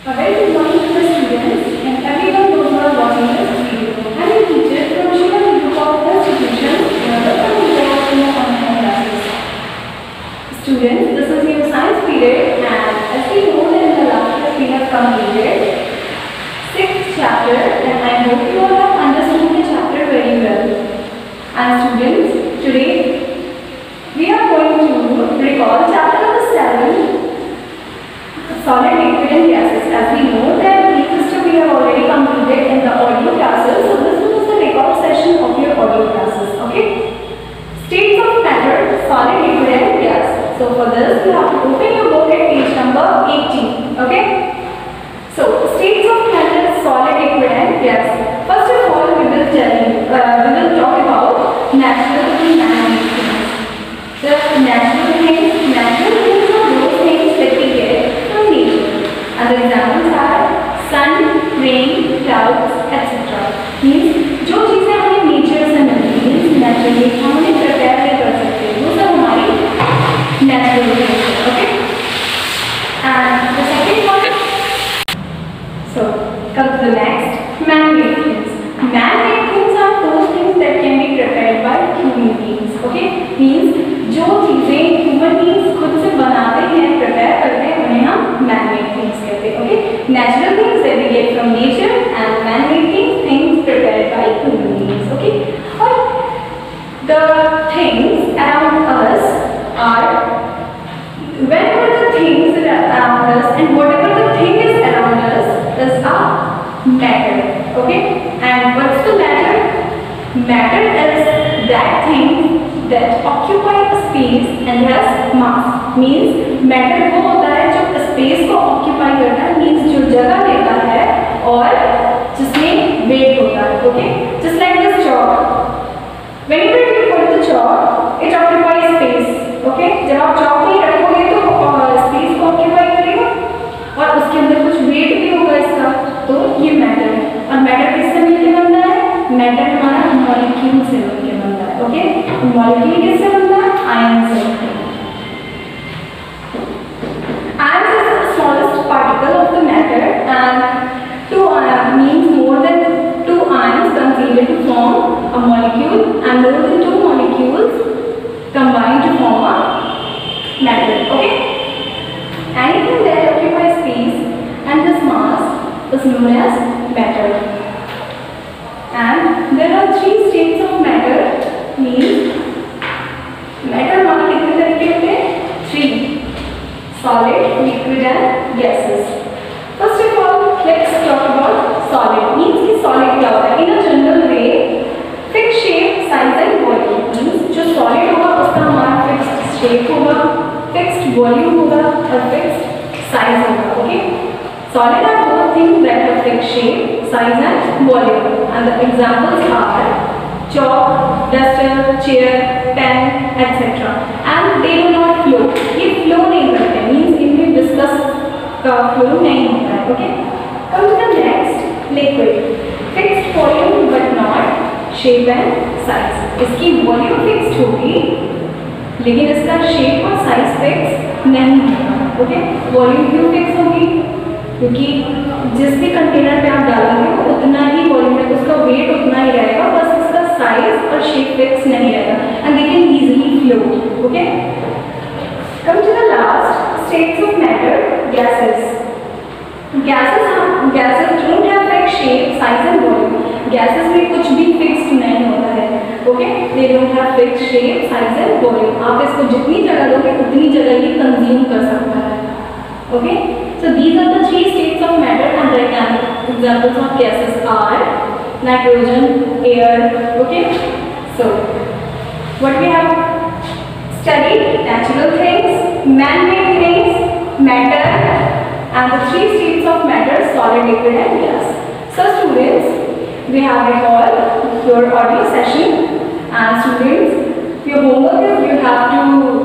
A very good morning to the students and everyone those who are watching this video. I am a teacher from Shiva Group of Institutions in the online classes. Students, this is your science period, and as we know that in the last class we have completed 6th chapter, and I hope you all have understood the chapter very well. And students, today we are going to recall chapter number 7, solid, liquid and gases. As we know that these systems we have already completed in the audio classes, so this was the record session of your audio classes. Okay, states of matter, solid, liquid and gas. So for this you have to open your book at page number 18. Okay, so states of matter, solid, liquid and gas. First of all, we will talk about natural and man-made things. The natural things are those things that we get from nature. And the examples are sun, rain, clouds, etc. Means जो चीजें हमें nature से मिलती हैं, means naturally हम उन्हें prepare नहीं कर सकते, वो सब हमारी नेचुरल थिंग्स है. Okay, and the second one, so come to the next, man-made things. Man-made things are those things that can be prepared by human beings. Okay, means जो चीजें ह्यूमन बीइंग्स खुद से बनाते हैं, प्रिपेयर करते हैं, उन्हें हम मैन-मेड थिंग्स कहते हैं. Okay, natural things that we get from nature and man-made things prepared by human beings. Okay, और the things around us are whenever the things around us and whatever the thing is around us is a matter. Okay, and what's the matter? Matter is that thing that occupy a space and has mass. Means matter वो होता है जो space को occupy करता है, means जो जगह लेता है और जिसमें weight होता है. Okay, just like this chalk. Whenever you put the chalk, it occupies space. Okay, जब आप chalk नहीं रखोगे तो space को occupy करेगा और उसके अंदर कुछ weight भी होगा इसका, तो ये matter है. और matter किससे मिलके बनता है? matter हमारा molecule से मिलके बनता है. ओके, molecule किससे बनता है? ion से. Ion is the smallest particle of the matter, and two ions means more than two ions combine to form a molecule, and more than two molecules combine to form a matter. Okay, anything that occupies space and has mass is known as matter. And there are three states of matter. Means matter हमारे कितने तरीके होते हैं? 3: solid, liquid and gases. First of all, let's talk about solid. Means कि solid क्या होता है? In a general way, fixed shape, size and volume. Means जो solid होगा उसका हमारा fixed shape होगा, fixed volume होगा और fixed size होगा. Okay, solid are those things that have fixed shape, size and volume. And the examples are chalk, duster, chair, pen, etc. And they do not flow. ये flow नहीं करते, means इनमें viscous का flow नहीं होता है. Okay, come to the next, liquid. Fixed volume but not shape and size. इसकी volume fixed होगी लेकिन इसका shape और size fixed नहीं होगा. Okay, volume क्यों fixed होगी? क्योंकि जिस भी कंटेनर पे आप डालोगे वो उतना ही वॉल्यूम है, उसका वेट उतना ही रहेगा, बस इसका साइज और शेप फिक्स नहीं रहेगा, and they can easily flow. Okay, come to the last, states of matter, gases. Gases don't have fixed shape, size and volume. Gases में कुछ भी फिक्स्ड नहीं होता है. Okay, they don't have fixed shape, size and volume. आप इसको जितनी जगह दोगे उतनी जगह ये कंज्यूम कर सकता है. Okay, so these are the three states of matter, and the examples of gases are nitrogen, air. Okay, so what we have studied: natural things, man-made things, matter, and the three states of matter: solid, liquid and gas. So students, we have recalled your audio session, and students, your homework is you have to